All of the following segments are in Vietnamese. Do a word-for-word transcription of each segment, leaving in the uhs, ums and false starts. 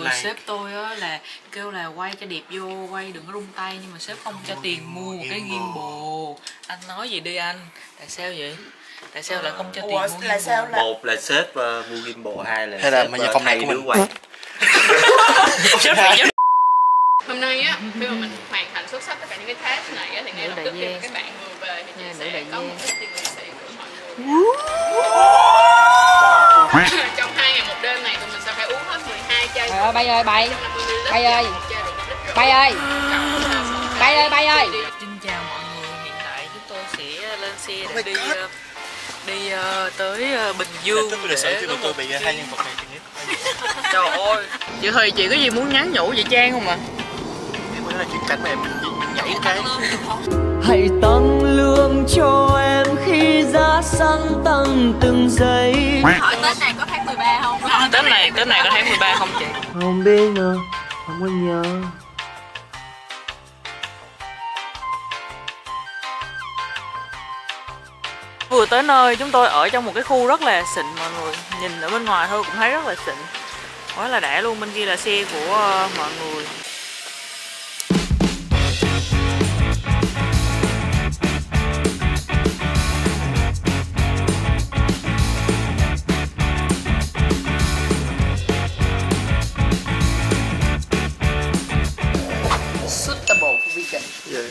người like. Sếp tôi á là kêu là quay cho đẹp vô, quay đừng có rung tay, nhưng mà sếp không cho tiền mua một cái gimbal. Anh nói gì đi anh? Tại sao vậy? Tại sao lại không cho tiền mua gimbal? Sao là... Một là sếp uh, mua gimbal, hai là hay là mà phòng này của đứa mình quay. Hôm nay á, khi mà mình hoàn thành xuất sắc tất cả những cái task này á, thì ngay lập tức khi các bạn vừa về thì chị sẽ có một cái tiền lì xì của mọi người. Trong hai ngày một đêm này tụi mình sẽ phải uống hết mười hai chai. Trời ơi bay ơi bay. Bay ơi. Bay ơi. Bay ơi bay ơi. Xin chào mọi người, hiện tại chúng tôi sẽ lên xe để đi uh, đi uh, tới uh, Bình Dương để có tôi bị hai nhân vật này. Trời ơi, chị Thùy chị có gì muốn nhắn nhủ vậy Trang không ạ? Em nói là chuyện cảnh mà em nhảy cái. Hãy tăng lương cho em khi giá xăng tăng từng giây. Hỏi Tết này có tháng mười ba không? Tết này, Tết này có tháng mười ba không chị? Không biết nữa, không có nhớ. Vừa tới nơi chúng tôi ở trong một cái khu rất là xịn mọi người. Nhìn ở bên ngoài thôi cũng thấy rất là xịn. Quá là đã luôn, bên kia là xe của uh, mọi người. Suitable for vegan. Yeah.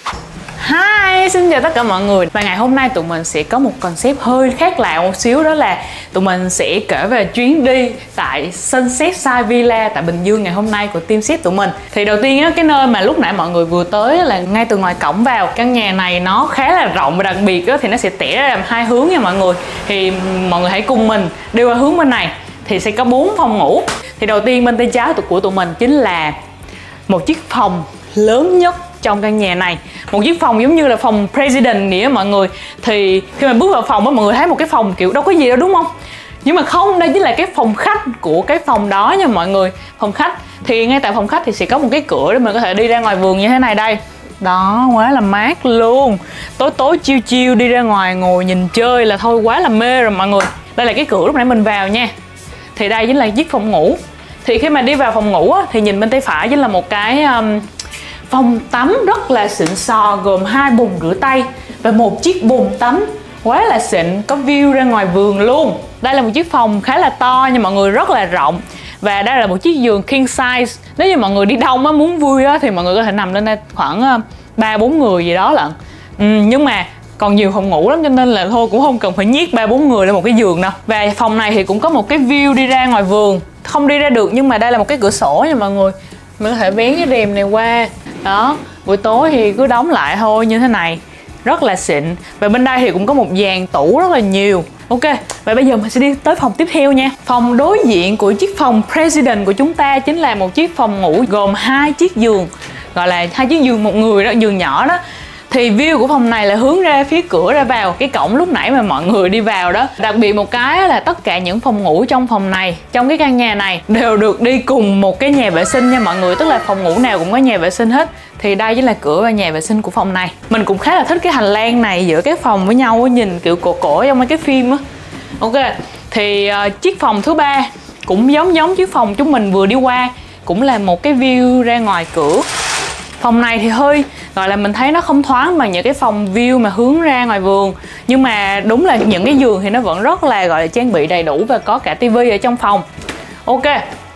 Hi, xin chào tất cả mọi người. Và ngày hôm nay tụi mình sẽ có một concept hơi khác lạ một xíu, đó là tụi mình sẽ kể về chuyến đi tại Sunset Side Villa tại Bình Dương ngày hôm nay của team ship tụi mình. Thì đầu tiên á, cái nơi mà lúc nãy mọi người vừa tới là ngay từ ngoài cổng vào. Căn nhà này nó khá là rộng và đặc biệt á, thì nó sẽ tỉa ra làm hai hướng nha mọi người. Thì mọi người hãy cùng mình đi qua hướng bên này thì sẽ có bốn phòng ngủ. Thì đầu tiên bên tay trái của tụi mình chính là một chiếc phòng lớn nhất trong căn nhà này, một chiếc phòng giống như là phòng president vậy á mọi người. Thì khi mà bước vào phòng á, mọi người thấy một cái phòng kiểu đâu có gì đâu đúng không, nhưng mà không, đây chính là cái phòng khách của cái phòng đó nha mọi người. Phòng khách thì ngay tại phòng khách thì sẽ có một cái cửa để mình có thể đi ra ngoài vườn như thế này đây. Đó, quá là mát luôn. Tối tối chiêu chiêu đi ra ngoài ngồi nhìn chơi là thôi quá là mê rồi mọi người. Đây là cái cửa lúc nãy mình vào nha. Thì đây chính là chiếc phòng ngủ. Thì khi mà đi vào phòng ngủ á, thì nhìn bên tay phải chính là một cái um, phòng tắm rất là xịn sò, gồm hai bồn rửa tay và một chiếc bồn tắm quá là xịn, có view ra ngoài vườn luôn. Đây là một chiếc phòng khá là to nhưng mọi người, rất là rộng. Và đây là một chiếc giường king size. Nếu như mọi người đi đông á, muốn vui á, thì mọi người có thể nằm lên đây khoảng ba bốn người gì đó lận. Ừ, nhưng mà còn nhiều phòng ngủ lắm cho nên là thôi cũng không cần phải nhét ba bốn người lên một cái giường đâu. Và phòng này thì cũng có một cái view đi ra ngoài vườn. Không đi ra được nhưng mà đây là một cái cửa sổ nha mọi người. Mình có thể vén cái rèm này qua. Đó, buổi tối thì cứ đóng lại thôi như thế này. Rất là xịn. Và bên đây thì cũng có một dàn tủ rất là nhiều. Ok, và bây giờ mình sẽ đi tới phòng tiếp theo nha. Phòng đối diện của chiếc phòng President của chúng ta chính là một chiếc phòng ngủ gồm hai chiếc giường. Gọi là hai chiếc giường một người đó, giường nhỏ đó. Thì view của phòng này là hướng ra phía cửa ra vào cái cổng lúc nãy mà mọi người đi vào đó. Đặc biệt một cái là tất cả những phòng ngủ trong phòng này, trong cái căn nhà này đều được đi cùng một cái nhà vệ sinh nha mọi người. Tức là phòng ngủ nào cũng có nhà vệ sinh hết. Thì đây chính là cửa và nhà vệ sinh của phòng này. Mình cũng khá là thích cái hành lang này giữa các phòng với nhau, nhìn kiểu cổ cổ trong mấy cái phim á. Ok, thì uh, chiếc phòng thứ ba cũng giống giống chiếc phòng chúng mình vừa đi qua, cũng là một cái view ra ngoài cửa. Phòng này thì hơi gọi là mình thấy nó không thoáng bằng những cái phòng view mà hướng ra ngoài vườn. Nhưng mà đúng là những cái giường thì nó vẫn rất là gọi là trang bị đầy đủ và có cả tivi ở trong phòng. Ok.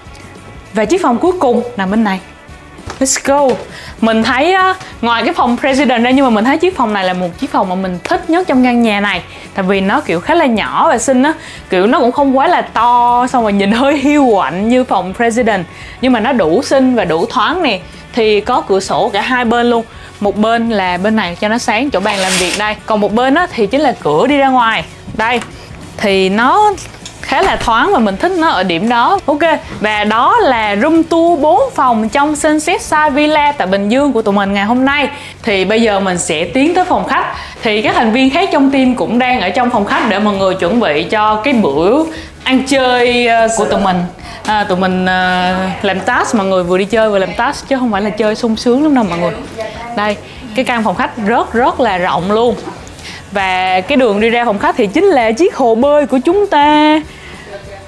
Và chiếc phòng cuối cùng nằm bên này. Let's go. Mình thấy á, ngoài cái phòng President ra, nhưng mà mình thấy chiếc phòng này là một chiếc phòng mà mình thích nhất trong căn nhà này. Tại vì nó kiểu khá là nhỏ và xinh á. Kiểu nó cũng không quá là to, xong rồi nhìn hơi hiu quạnh như phòng President. Nhưng mà nó đủ xinh và đủ thoáng nè. Thì có cửa sổ cả hai bên luôn. Một bên là bên này cho nó sáng, chỗ bàn làm việc đây. Còn một bên á, thì chính là cửa đi ra ngoài. Đây. Thì nó khá là thoáng và mình thích nó ở điểm đó. Ok, và đó là room tour bốn phòng trong Sunset Side Villa tại Bình Dương của tụi mình ngày hôm nay. Thì bây giờ mình sẽ tiến tới phòng khách. Thì các thành viên khác trong team cũng đang ở trong phòng khách để mọi người chuẩn bị cho cái bữa ăn chơi của tụi mình. À, tụi mình uh, làm task, mọi người vừa đi chơi vừa làm task chứ không phải là chơi sung sướng lắm đâu mọi người. Đây, cái căn phòng khách rất rất là rộng luôn. Và cái đường đi ra phòng khách thì chính là chiếc hồ bơi của chúng ta.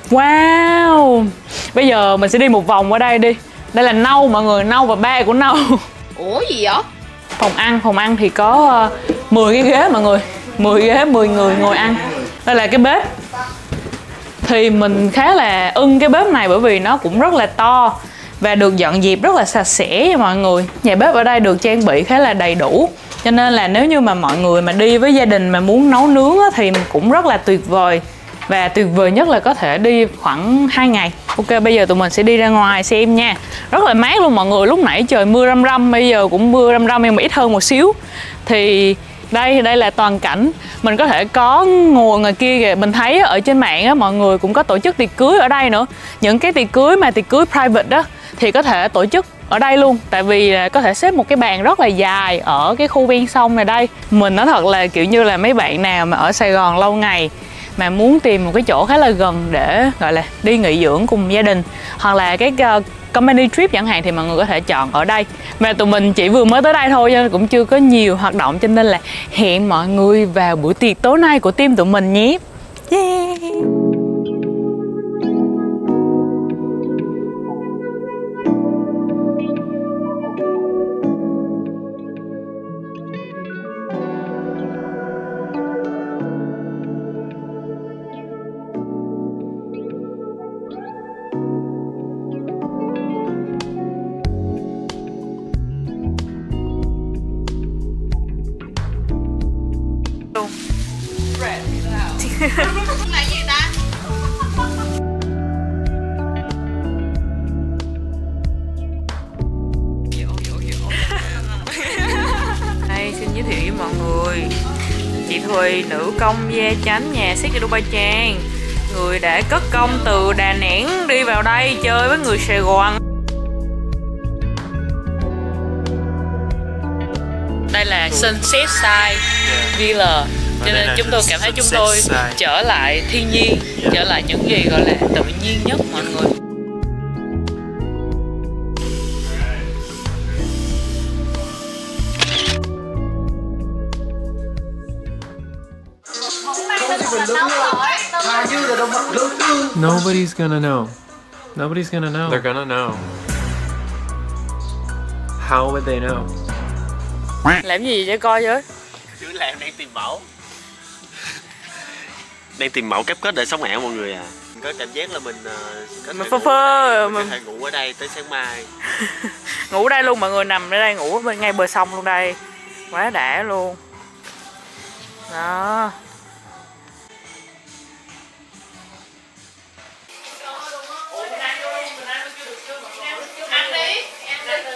Wow. Bây giờ mình sẽ đi một vòng qua đây đi. Đây là nâu mọi người, nâu và ba của nâu. Ủa gì vậy? Phòng ăn, phòng ăn thì có uh, mười cái ghế mọi người. mười ghế, mười người ngồi ăn. Đây là cái bếp. Thì mình khá là ưng cái bếp này bởi vì nó cũng rất là to và được dọn dẹp rất là sạch sẽ nha mọi người. Nhà bếp ở đây được trang bị khá là đầy đủ. Cho nên là nếu như mà mọi người mà đi với gia đình mà muốn nấu nướng á, thì cũng rất là tuyệt vời. Và tuyệt vời nhất là có thể đi khoảng hai ngày. Ok, bây giờ tụi mình sẽ đi ra ngoài xem nha. Rất là mát luôn mọi người. Lúc nãy trời mưa răm răm, bây giờ cũng mưa răm răm nhưng mà ít hơn một xíu. Thì đây, đây là toàn cảnh. Mình có thể có ngồi ngoài kia kìa. Mình thấy ở trên mạng á, mọi người cũng có tổ chức tiệc cưới ở đây nữa. Những cái tiệc cưới mà tiệc cưới private đó thì có thể tổ chức ở đây luôn. Tại vì có thể xếp một cái bàn rất là dài ở cái khu ven sông này đây. Mình nói thật là kiểu như là mấy bạn nào mà ở Sài Gòn lâu ngày mà muốn tìm một cái chỗ khá là gần để gọi là đi nghỉ dưỡng cùng gia đình hoặc là cái uh, company trip chẳng hạn thì mọi người có thể chọn ở đây. Mà tụi mình chỉ vừa mới tới đây thôi cho nên cũng chưa có nhiều hoạt động, cho nên là hẹn mọi người vào buổi tiệc tối nay của team tụi mình nhé. Yeah. Là gì ta? Đây, xin giới thiệu với mọi người, chị Thùy, nữ công gia chánh nhà Siếc Dubai Trang, người đã cất công từ Đà Nẵng đi vào đây chơi với người Sài Gòn. Đây là Sunset Side Villa, cho nên chúng tôi cảm thấy chúng tôi trở lại thiên nhiên, trở lại những gì gọi là tự nhiên nhất mọi người. Nobody's gonna know. Nobody's gonna know. They're gonna know. How would they know? Làm gì vậy coi với? Chứ là em đang tìm mẫu. Đang tìm mẫu cáp kết để sống ảo mọi người à. Mình có cảm giác là mình uh, có mình thể phơ ngủ phơ ở đây, mình có thể ngủ ở đây tới sáng mai. Ngủ ở đây luôn mọi người, nằm ở đây ngủ bên ngay bờ sông luôn đây. Quá đã luôn. Đó. Ăn đi, ăn đi.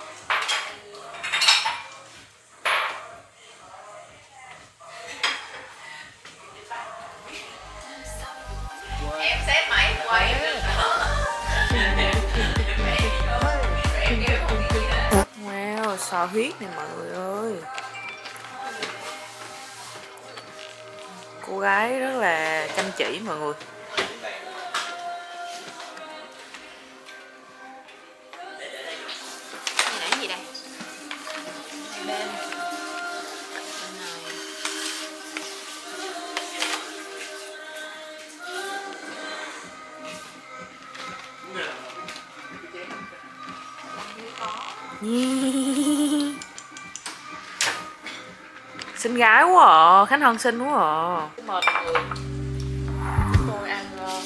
Em xếp máy quay Wow, sò huyết này mọi người ơi. Cô gái rất là chăm chỉ mọi người. Này là gì đây? Bên Yeah. Xinh gái quá à, Khánh Hân xinh quá à. Mệt người. Tôi ăn uh...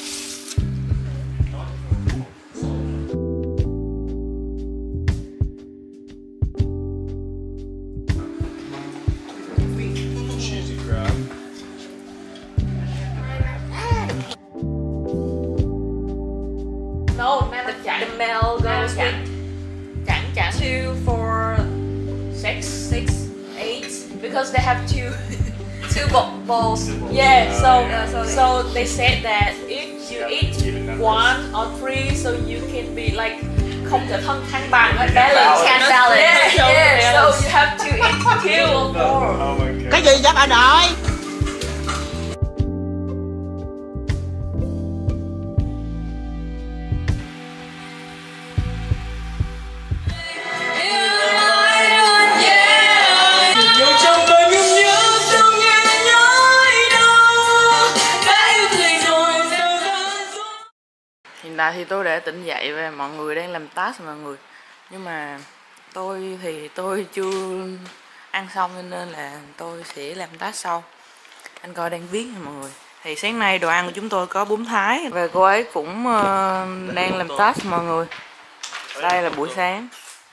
No, the, the male goes with chẳng chẳng two, four, six, six, eight, because they have two two balls. Yeah, so Yeah, so they- so they said that if you eat one or three, so you can be like không thể thân thăng bằng, like balance. Can balance. Yeah, so, Yeah, so you have to eat two or four. Cái gì vậy anh ơi? Là thì tôi đã tỉnh dậy và mọi người đang làm task mọi người. Nhưng mà tôi thì tôi chưa ăn xong cho nên là tôi sẽ làm task sau. Anh coi đang viết nha mọi người. Thì sáng nay đồ ăn của chúng tôi có bún Thái và cô ấy cũng uh, đang làm task mọi người. Đây là buổi sáng.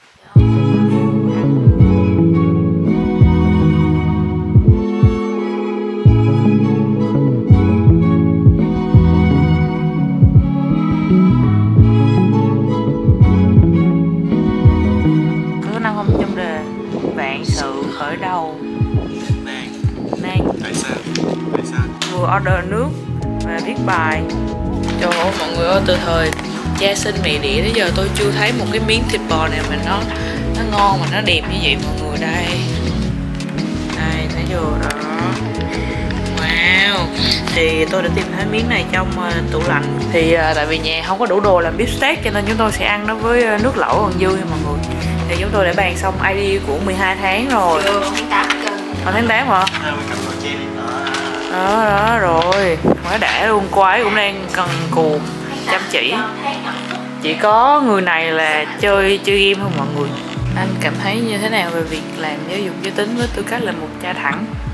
Có năm không trong đề vạn sự khởi đầu Nàng. Nàng. Tại sao? Tại sao? Vừa order nước và viết bài. Trời ơi mọi người ơi, từ thời cha sinh mẹ đẻ đến giờ tôi chưa thấy một cái miếng thịt bò nào mà nó nó ngon mà nó đẹp như vậy mọi người. Đây đây thấy chưa đó. Wow. Thì tôi đã tìm thấy miếng này trong uh, tủ lạnh. Thì uh, tại vì nhà không có đủ đồ làm beef steak cho nên chúng tôi sẽ ăn nó với uh, nước lẩu còn dư nha mọi người. Thì chúng tôi đã bàn xong i đê của mười hai tháng rồi. Chưa, tháng tám cơ. Ở tháng tám hả? Đó đó rồi. Quá đã luôn, cô ấy cũng đang cần cù chăm chỉ. Chỉ có người này là chơi chơi game không mọi người. Anh cảm thấy như thế nào về việc làm giáo dục giới tính với tư cách là một cha thẳng?